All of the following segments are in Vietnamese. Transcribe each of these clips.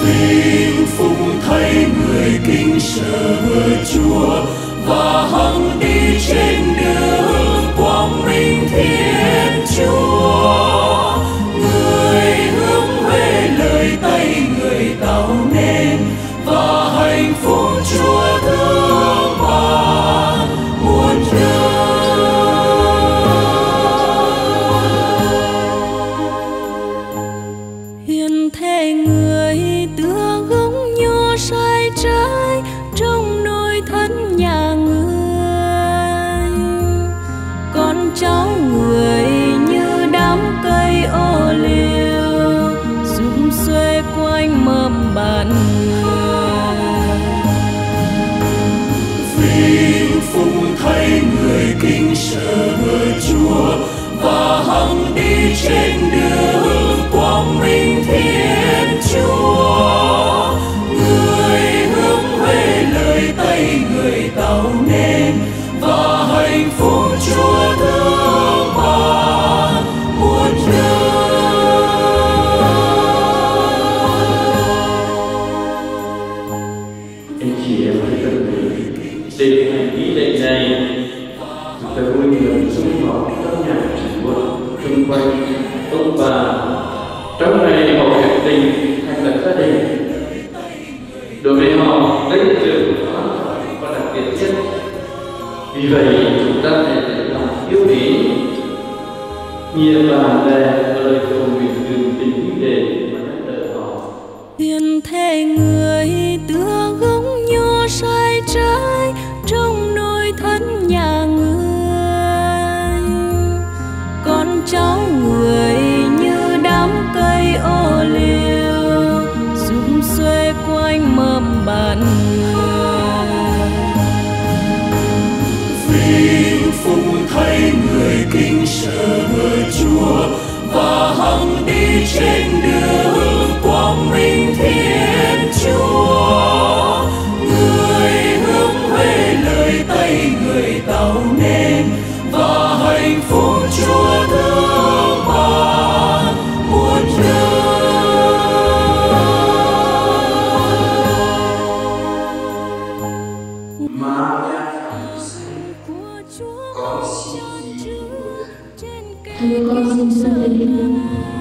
Vinh phúc thay người kính sợ Chúa và hằng đi trên đường quang minh Thiên Chúa. Người hướng về lời tay người tạo nên và hạnh phúc Chúa thương ban muôn đời. Hiền thể người tựa gốc nho sai trái trong nội thân nhà người, con cháu người như đám cây ô liu sum xuê quanh mầm bạn người. Vinh phúc thay người kính sợ Chúa và hằng đi trên đường quang minh Thiên Chúa. Người hướng về lời tay người tạo nên và hạnh phúc Chúa thương ban muôn đời. Anh chị em hãy cần để hành ý lệ này chúng ta vui mừng xung họp trong nhà Chúa, xung quanh ông bà trong ngày họ quyết định thành lập gia đình. Đối với họ đây là điều quan trọng và đặc biệt nhất. Vì vậy chúng ta phải để lòng yêu quý nghĩa bạn bè và lời cầu nguyện từ tình để mà nâng đỡ họ. Hiền thể người tựa gốc nho sai trái trong nội thân nhà người, con cháu người như đám cây ô liu sum xuê quanh mầm bạn người. Vinh phúc thay người kính sợ Chúa và hằng đi trên đường quang minh Thiên Chúa. Người hướng về lời tay người tạo nên và hạnh phúc Chúa thương ban muôn đời. Con xin Thưa con xin xin đến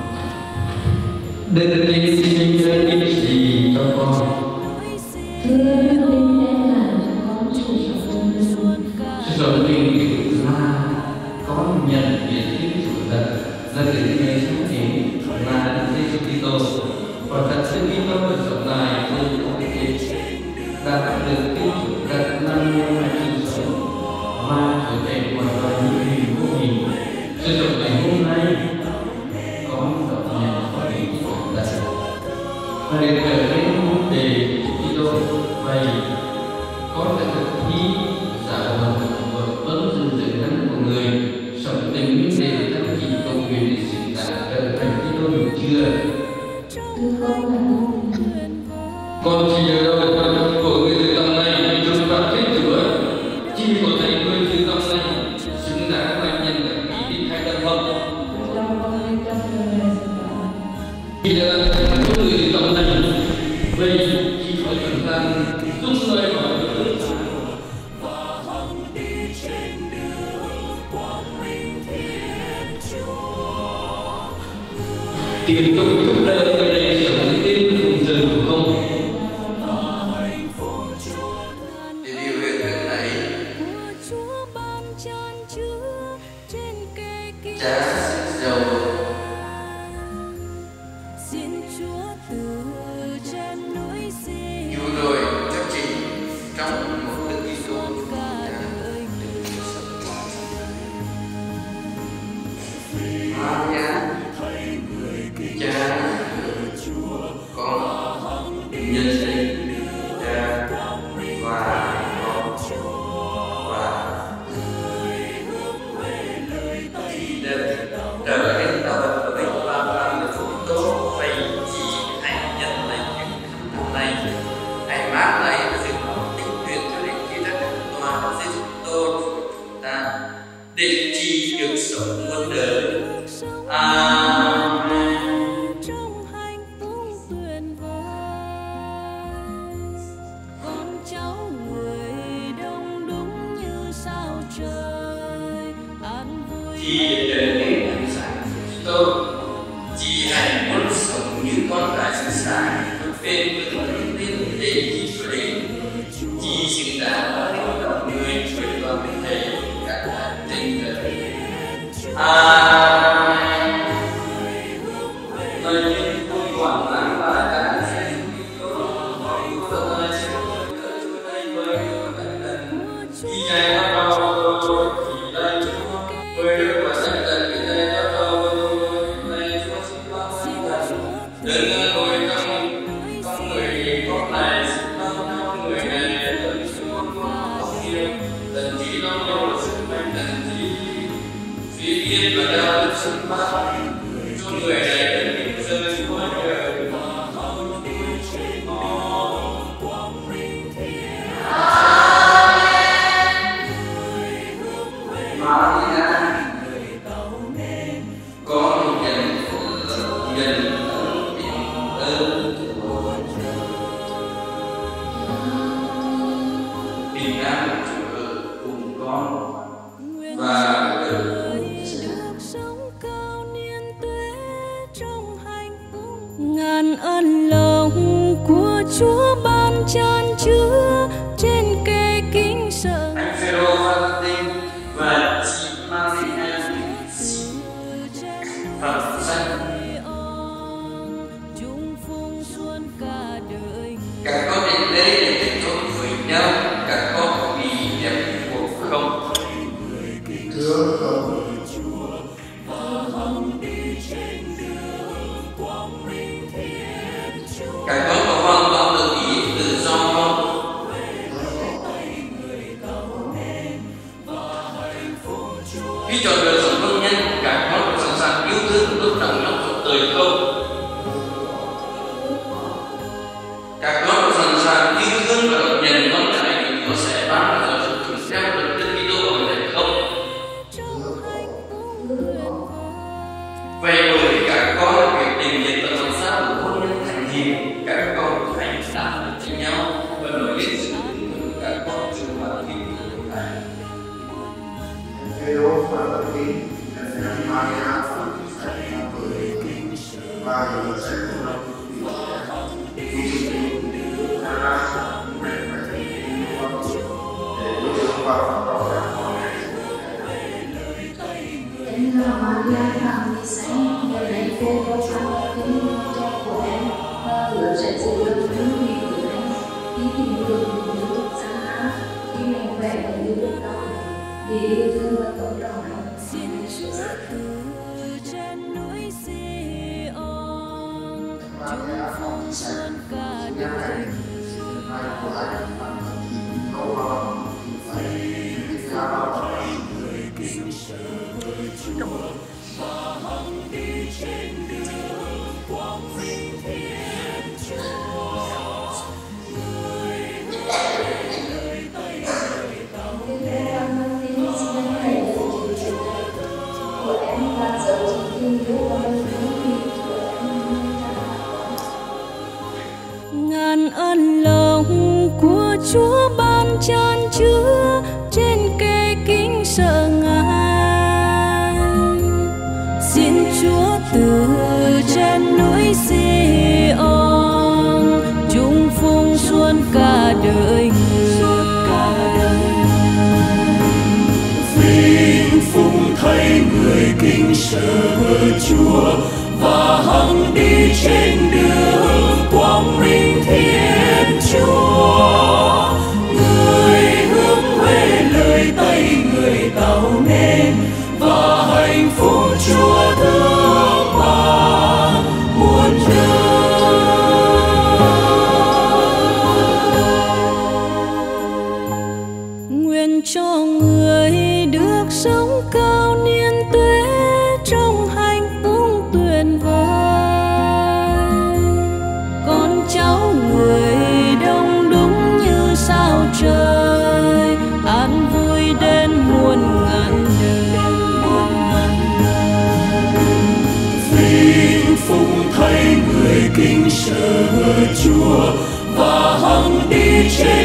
Đức Linh xin nhớ những gì cho con. thưa Đức Linh đem làm cho con chủ sống luôn. Rồi tình tự ra con nhận biết Thiên Chúa thật ra đến ngày sống kiến là Giêsu Kitô và thật sự Kitô được sống lại từ trong cái chết đã được Thiên Chúa đặt năng lượng mà cứu sống và trở thành hoàn toàn như hình vô hình. Sự sống ngày hôm nay con đón nhận có ý tưởng thật và để trở nên môn đề Kitô. Vậy con đã thực thi giả huấn và vẫn giữ giữ năng của người sống tình minh để chăm chỉ cầu nguyện để xứng đáng trở thành Kitô được chưa? Thưa con là Con chỉ nhớ đâu của người từ tâm này chúng ta Thiên Chúa chỉ có thấy người từ tâm này xứng đáng là nhân các ý định hay tâm hồn. Khi là con người từ tâm này vậy chỉ có chúng ta giúp lời hỏi được đơn giản. Tiếp tục chúc lời người này sống tin cùng giờ của không. Thì điều hiện tượng này cha sức giàu dù rồi cho chính trong một Đức Kitô chúng ta được sống. Maria cha con nhân sinh cha và con và trở nên tạo vật của mình và làm được phúc tốt. Vậy chỉ hãy nhận lấy những hạnh này, hãy mang lấy và giữ tinh tuyệt cho đến khi tất cả toàn Giêsu Kitô chúng ta để chỉ được sống muôn đời. Amen. trời an vui. Khi đến đến ánh sáng của tôi, chị hãy muốn sống như con gái xứng đáng, bên với con tin để chị trở đến. Chị xứng đáng là một lòng người với toàn thể các bạn trên đời. Lời nhân vui quảng lãng và các sẽ giúp tôi không lời xin lỗi cỡ chúa đây với cẩn thận. Khi ngày bắt đầu thì đây với đức và tất cả cái đây bắt đầu này chúa xin bao đừng ngồi trong người con này xin bao nhau người này tận xuống con kia tận trí bao nhiêu là sức mạnh tận trí duy tiên và đau được sức bao cho người này đến bây giờ chúa đời ngàn ân lòng của Chúa ban chan chứa trên kệ kính sợ. Anh Phêrô phát tin và chị Maria Phật danh các con đến đây để kết thúc với nhau, các con có bị đẹp cuộc không? Thưa không. Các con có hoàn toàn tự ý tự do không? Khi chọn lựa sống hôn nhân, các con có sẵn sàng yêu thương lúc đẳng trong cuộc đời không? Các con có sẵn sàng yêu thương và đón nhận con cái của Chúa sẽ ban cho sự thuận theo được Đức Kitô ở đây không? Vậy bởi các con quyết định nhận tận lòng sao của hôn nhân thành hiệp, các con hãy đảm được cho nhau và nổi lên sự tin tưởng các con trong bản tin của Ngài. Phêrô và Tất Tín, Maria và sẽ là người và người sẽ không làm Đến Maria làm đi sánh nhờ lấy Phêrô và Tất Tín cho của em và hứa sẽ giữ được những gì của em khi tìm được những đứa thực gian hát khi mình khỏe và yêu được đâu để yêu thương và tôn trọng em. Xin Chúa từ trên núi Sion chúng phong xuân cả đời. Ngàn ân lòng của Chúa ban chan chứa trên kệ kính sợ Ngài. Xin Chúa từ trên núi Sion chúng phung xuân cả đời vinh phụng thay người kính sợ Chúa và hằng đi trên đường quang minh Thiên Chúa. Người hướng về lời tay người tạo nên và hạnh phúc Chúa thương ban muôn đời. Nguyện cho người được sống cao niên tuế trong hạnh phúc tuyệt vời. Con cháu người đông đúng như sao trời, an vui đến muôn ngàn đời. Vinh phụng thay người kính sợ Chúa và hằng đi trên